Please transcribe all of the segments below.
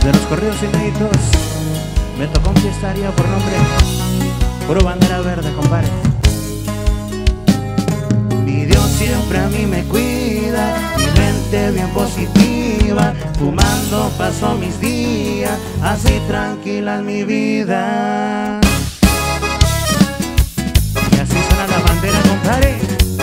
De los corridos inéditos me tocó un fiestaría por nombre puro bandera verde, compadre. Mi Dios siempre a mí me cuida, mi mente bien positiva, fumando paso mis días, así tranquila es mi vida. Y así suena la bandera, compadre.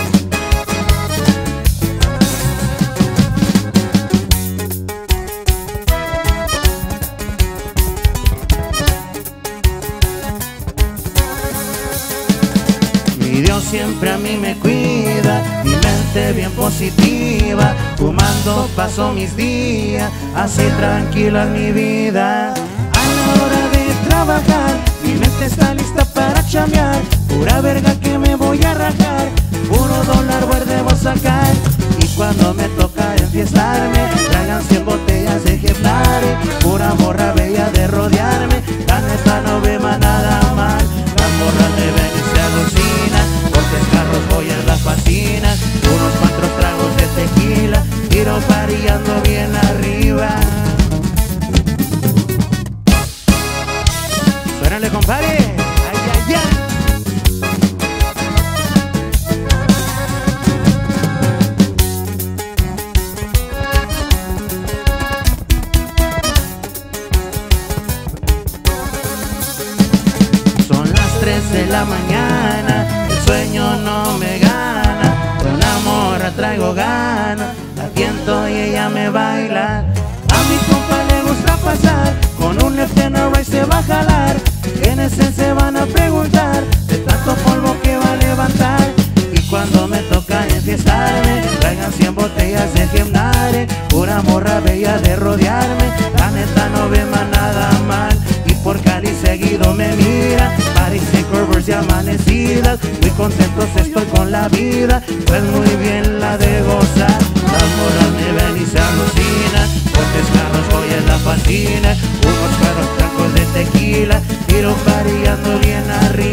Mi Dios siempre a mí me cuida, mi mente bien positiva, fumando paso mis días, así tranquila es mi vida. A la hora de trabajar, mi mente está lista para chambear, pura verga que me voy a rajar, puro dólar verde voy a sacar. Y cuando me toca enfiestarme, traigan 100 botellas de Jeflare, pura morra bella de rodearme, la neta no ve más nada mal. Las morras me ven y se alucinan, cortes, carros, joyas las fascinan, unos 4 tragos de tequila, tiro parillando bien arriba. Suénale, compadre. Ay, ay, ay. Son las 3 de la mañana, el sueño no me gana, con la morra traigo ganas, la tiento y ella me baila. A mi compa le gusta pasar, con un left and a right se va a jalar, en ese se van a preguntar, de tanto polvo que va a levantar. Y cuando me toca enfiestarme, traigan 100 botellas de Jeflare, pura morra bella de rodearme, la neta no ve más nada mal. Y por Cali seguido me mira, París y curvers y amanecidas, muy contentos estoy con la vida, pues muy bien la de gozar. Las morras me ven y se alucinan, cortes, carros, joyas la fascinan, unos 4 tragos de tequila, tiro parillando bien arriba.